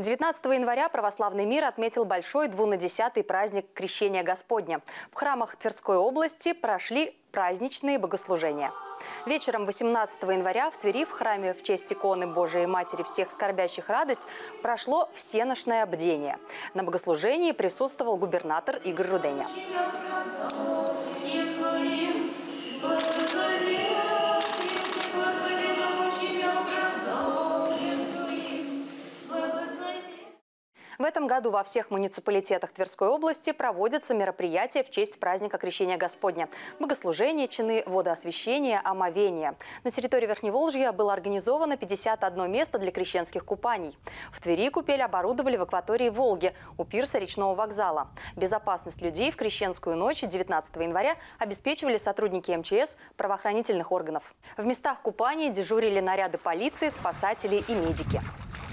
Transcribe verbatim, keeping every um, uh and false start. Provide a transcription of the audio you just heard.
девятнадцатого января православный мир отметил большой двунадесятый праздник Крещения Господня. В храмах Тверской области прошли праздничные богослужения. Вечером восемнадцатого января в Твери в храме в честь иконы Божией Матери всех скорбящих радость прошло всеношное бдение. На богослужении присутствовал губернатор Игорь Руденя. В этом году во всех муниципалитетах Тверской области проводятся мероприятия в честь праздника Крещения Господня. Богослужения, чины, водоосвящение, омовение. На территории Верхневолжья было организовано пятьдесят одно место для крещенских купаний. В Твери купель оборудовали в акватории Волги у пирса речного вокзала. Безопасность людей в крещенскую ночь девятнадцатого января обеспечивали сотрудники эм че эс, правоохранительных органов. В местах купаний дежурили наряды полиции, спасатели и медики.